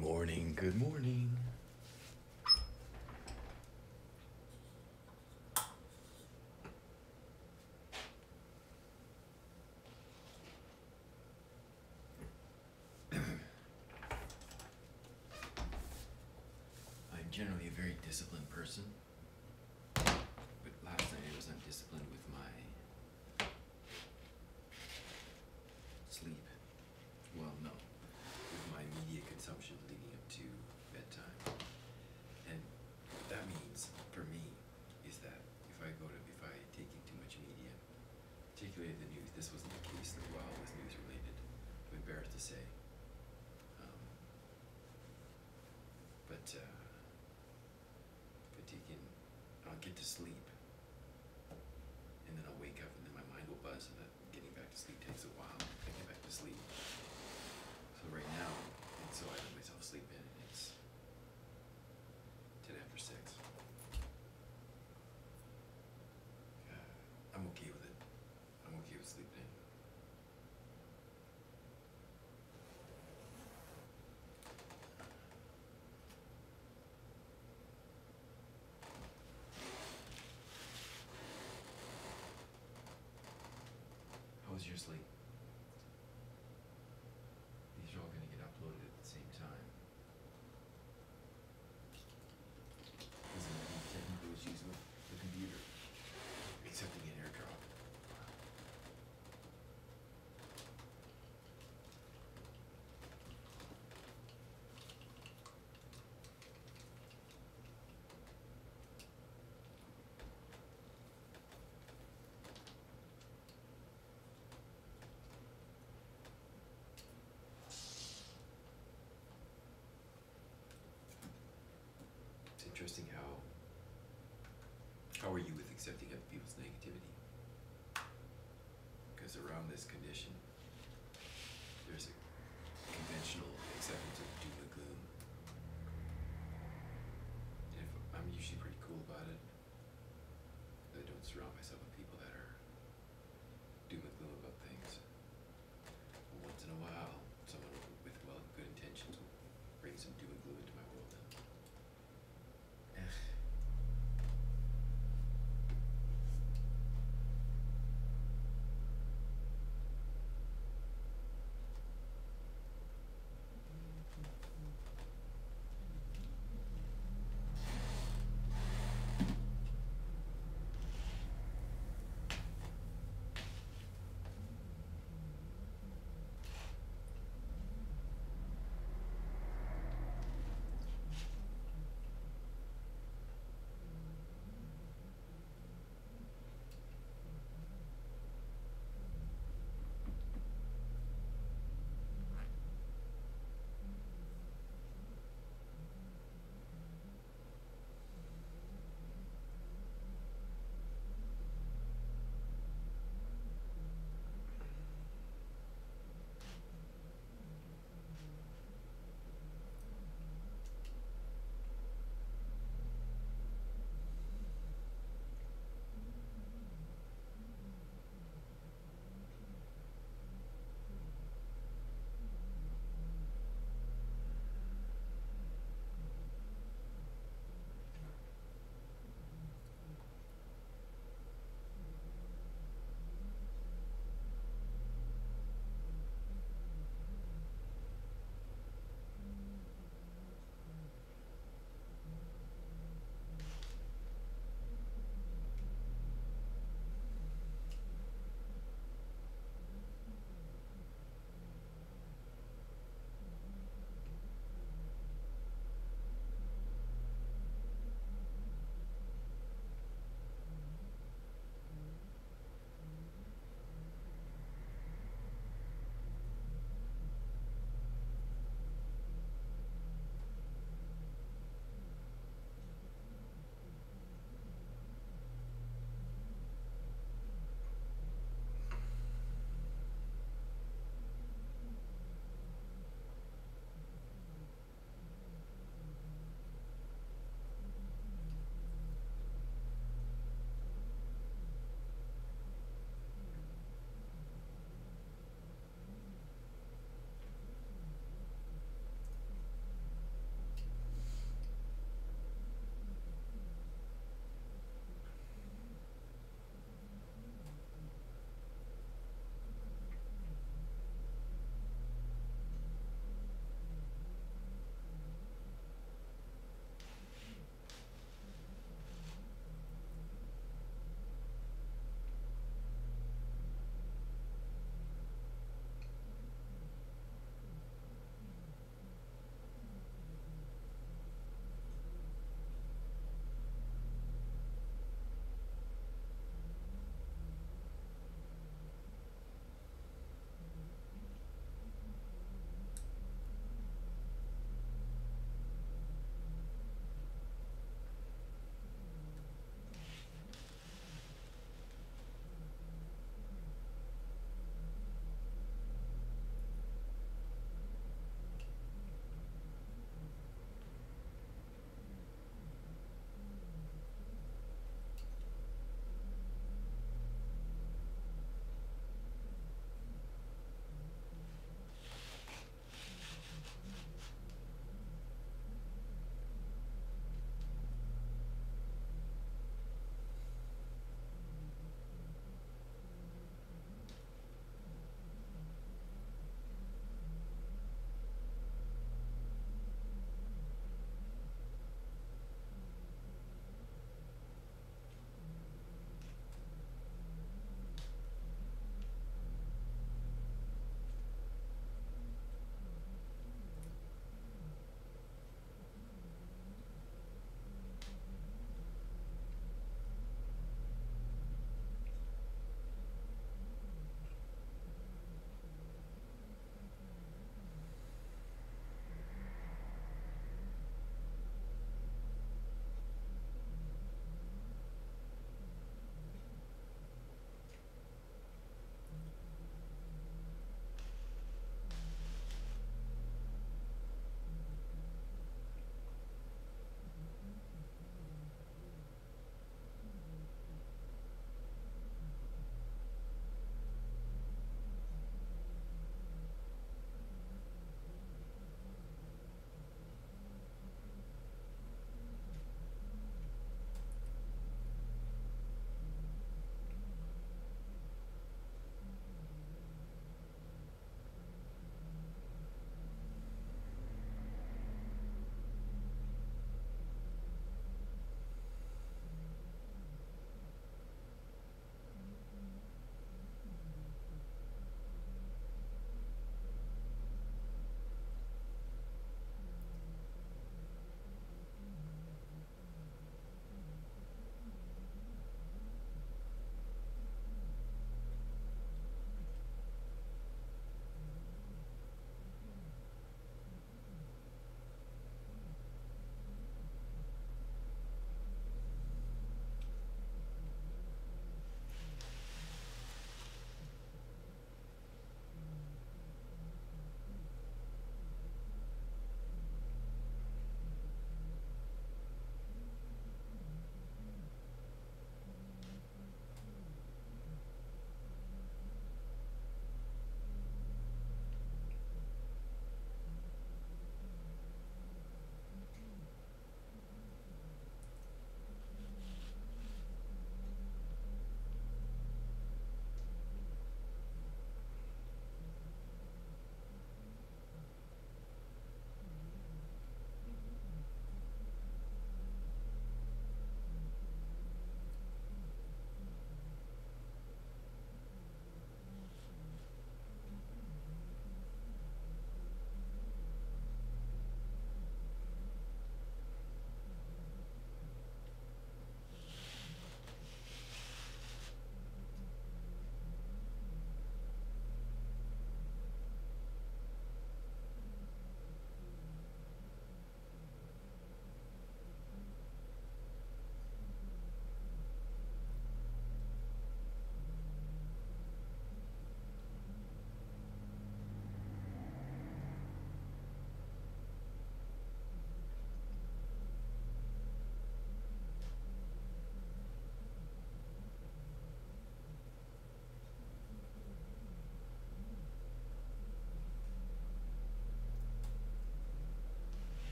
morning, good morning. I'm generally a very disciplined person, but last night I was undisciplined with my sleep. Well, no, with my media consumption leading up to bedtime. And what that means for me is that if I take in too much media, particularly the news, this wasn't the case while it was news related, I'm embarrassed to say. Um, but if I take in, I'll get to sleep, and then I'll wake up, and then my mind will buzz, and that getting back to sleep takes a while. I get back to sleep. So right now, and so I let myself sleep in, and it's 10 after 6. I'm okay with it. I'm okay with sleeping in. How was your sleep? These are all going to get uploaded at the same time. Isn't there any technical issues with the computer? Accepting an airdrop. It's interesting how are you with accepting other people's negativity? Because around this condition, there's a conventional acceptance of doom and gloom. And I'm usually pretty cool about it. I don't surround myself with people that are doom and gloom about things. But once in a while, someone with good intentions will bring some doom and gloom into my world.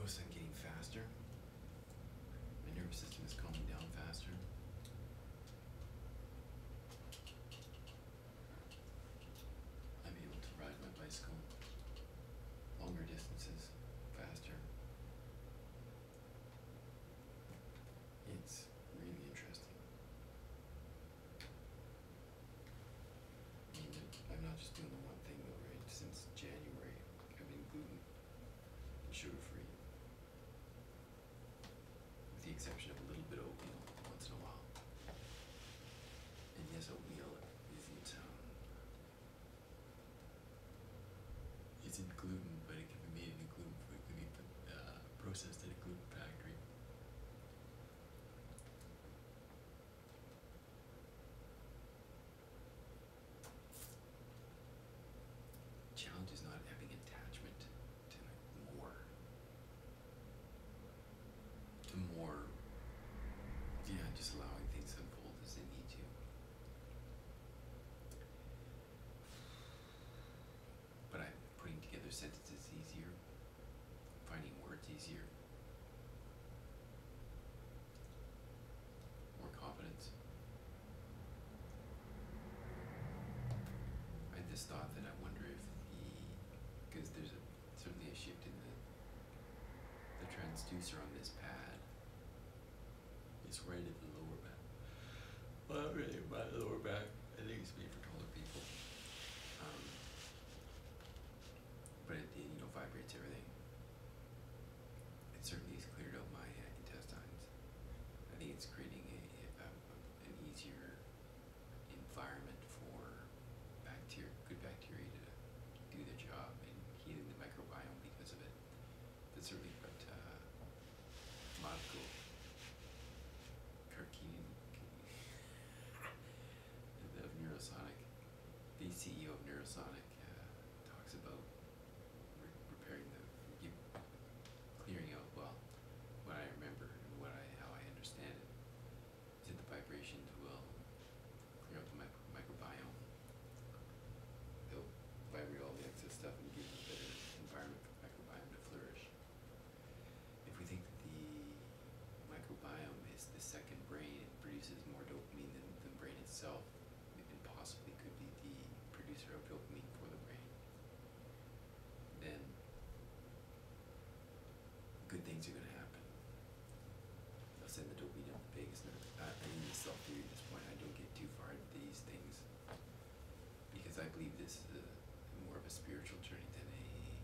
of a sudden getting faster. My nervous system is calming down faster. I'm able to ride my bicycle longer distances faster. It's really interesting. I mean, I'm not just doing the one thing though, right? Since January, I've been gluten and sugar free, with the exception of a little bit of oatmeal once in a while. And yes, oatmeal isn't gluten, but it can be made in a gluten, it can be processed in a gluten factory. Challenge is not having attachment to more, yeah, just allowing things to unfold as they need to. But I'm putting together sentences easier, finding words easier, more confidence. I had this thought that I wonder if because there's certainly a shift in the transducer on this pad. It's right at the lower back. Well, really, by the lower back. I think it's made for taller people. But it vibrates everything. It certainly has cleared out my intestines. I think it's creating an easier environment for good bacteria to do their job and healing the microbiome because of it. That's certainly what Matko Karkinin of Neurosonic, the CEO of Neurosonic, talks about repairing clearing out, well, what I remember and how I understand it, is that the vibrations will clear out the microbiome. They'll vibrate all the excess stuff and give you a better environment for the microbiome to flourish. If we think that the microbiome is the second brain, it produces more dopamine than the brain itself, it possibly could be the producer of dopamine for the brain, then good things are going to happen. They'll send the dopamine up the vagus nerve. I need to self-theory at this point. I don't get too far into these things because I believe this is more of a spiritual journey than a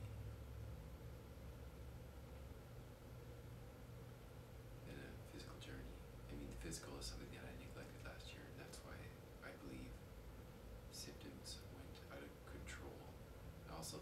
physical journey. I mean, the physical is something that I neglected last year, and that's why I believe symptoms went out of control. I also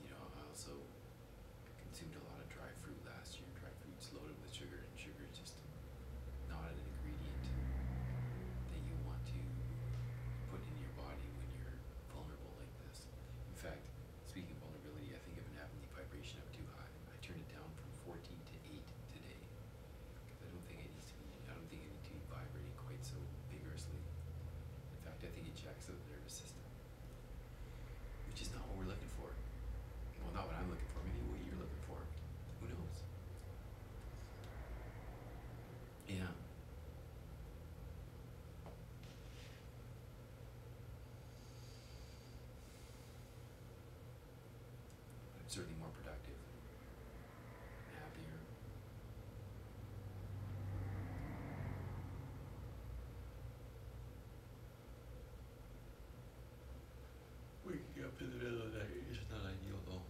consumed a lot of dry fruit last year. Dry fruit's loaded with sugar, and sugar is just not an ingredient that you want to put in your body when you're vulnerable like this. In fact, speaking of vulnerability, I think I've been having the vibration up too high. I turned it down from 14 to 8 today because I don't think it needs to be. I don't think it needs to be vibrating quite so vigorously. In fact, I think it jacks up the nervous system, which is not what we're looking for. Well, not what I'm looking for. Maybe what you're looking for. Who knows? Yeah. I'm certainly more productive, happier. Waking up in the middle of the night is not ideal though.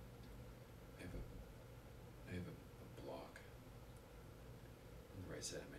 I have a block on the right side of my